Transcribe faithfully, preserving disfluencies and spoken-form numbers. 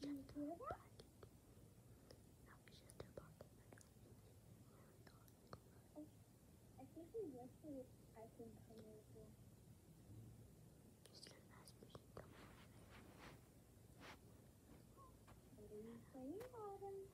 Can you hear that? No, it's just a pocket. I think we wish we I can come with you. Just gonna ask me to come over there. What are you playing, Autumn?